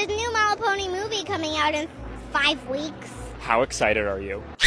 There's a new My Little Pony movie coming out in 5 weeks. How excited are you?